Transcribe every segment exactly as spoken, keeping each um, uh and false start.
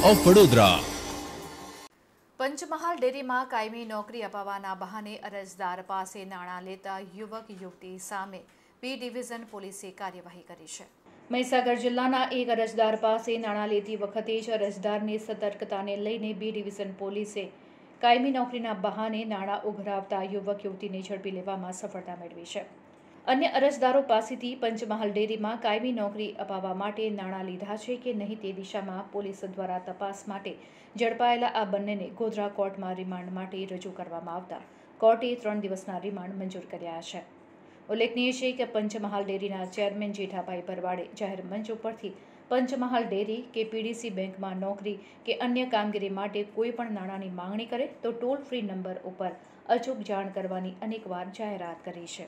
Of Vadodara. Panchmahal ડેરીમાં કાયમી નોકરી અપાવવાના બહાને અરજદાર પાસે નાણાં લેતા યુવક યુવતી સામે બી ડિવિઝન પોલીસે કાર્યવાહી કરી છે. મહીસાગર જિલ્લાના એક અરજદાર પાસે નાણાં લેતી વખતે જ અરજદારની સતર્કતાને લઈને બી ડિવિઝન પોલીસે કાયમી નોકરીના બહાને નાણાં ઉઘરાવતા યુવક યુવતીને ઝડપી લેવામાં સફળતા મેળવી છે. અન્ય અરજદારો પાસેથી પંચમહાલ ડેરીમાં કાયમી નોકરી અપાવવા માટે નાણાં લીધા છે કે નહીં તે દિશામાં પોલીસ દ્વારા તપાસ માટે ઝડપાયેલા આ બંનેને ગોધરા કોર્ટમાં રિમાન્ડ માટે રજૂ કરવામાં આવતા કોર્ટે ત્રણ દિવસના રિમાન્ડ મંજૂર કર્યા છે. ઉલ્લેખનીય છે કે પંચમહાલ ડેરીના ચેરમેન જેઠાભાઈ ભરવાડે જાહેર મંચ ઉપરથી પંચમહાલ ડેરી કે પીડીસી બેંકમાં નોકરી કે અન્ય કામગીરી માટે કોઈ પણ નાણાંની માંગણી કરે તો ટોલ ફ્રી નંબર ઉપર અચૂક જાણ કરવાની અનેકવાર જાહેરાત કરી છે.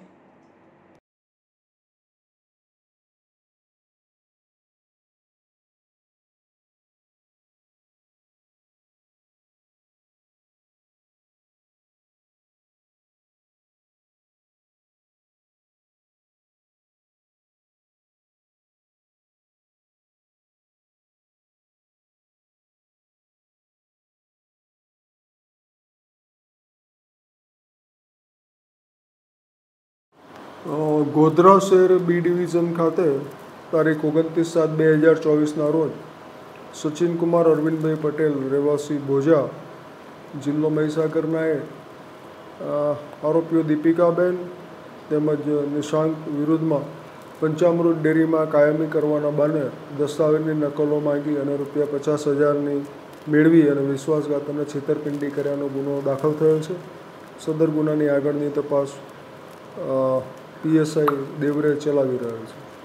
ગોધરા શહેર બી ડિવિઝન ખાતે તારીખ ઓગણત્રીસ સાત બે હજાર ચોવીસના રોજ સચિન કુમાર અરવિંદભાઈ પટેલ રહેવાસી ભોજા જિલ્લો મહીસાગરના એ આરોપીઓ દીપિકાબેન તેમજ નિશાંક વિરુદ્ધમાં પંચામૃત ડેરીમાં કાયમી કરવાના બહાને દસ્તાવેજની નકલો માંગી અને રૂપિયા પચાસ હજારની મેળવી અને વિશ્વાસઘાત અને છેતરપિંડી કર્યાનો ગુનો દાખલ થયો છે. સદર ગુનાની આગળની તપાસ પીએસઆઈ દેવરે ચલાવી રહ્યો છે.